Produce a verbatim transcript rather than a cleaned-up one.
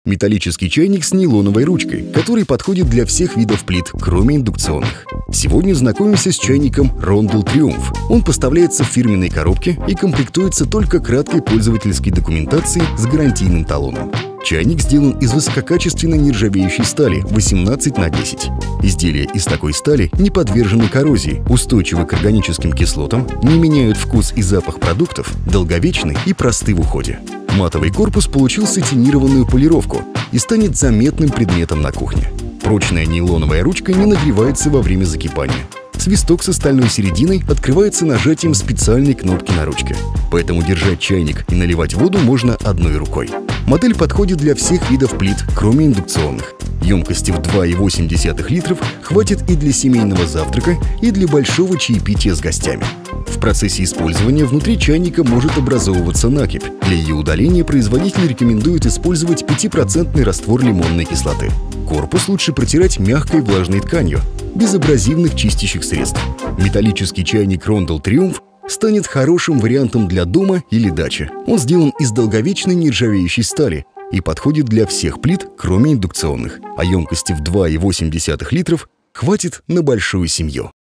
Металлический чайник с нейлоновой ручкой, который подходит для всех видов плит, кроме индукционных. Сегодня знакомимся с чайником Roundel Triumph. Он поставляется в фирменной коробке и комплектуется только краткой пользовательской документацией с гарантийным талоном. Чайник сделан из высококачественной нержавеющей стали восемнадцать на десять. Изделия из такой стали не подвержены коррозии, устойчивы к органическим кислотам, не меняют вкус и запах продуктов, долговечны и просты в уходе. Матовый корпус получил сатинированную полировку и станет заметным предметом на кухне. Прочная нейлоновая ручка не нагревается во время закипания. Свисток со стальной серединой открывается нажатием специальной кнопки на ручке, поэтому держать чайник и наливать воду можно одной рукой. Модель подходит для всех видов плит, кроме индукционных. Емкости в два и восемь десятых литров хватит и для семейного завтрака, и для большого чаепития с гостями. В процессе использования внутри чайника может образовываться накипь. Для ее удаления производитель рекомендует использовать пятипроцентный раствор лимонной кислоты. Корпус лучше протирать мягкой влажной тканью, без абразивных чистящих средств. Металлический чайник Roundel Triumph станет хорошим вариантом для дома или дачи. Он сделан из долговечной нержавеющей стали и подходит для всех плит, кроме индукционных, а емкости в два и восемь десятых литров хватит на большую семью.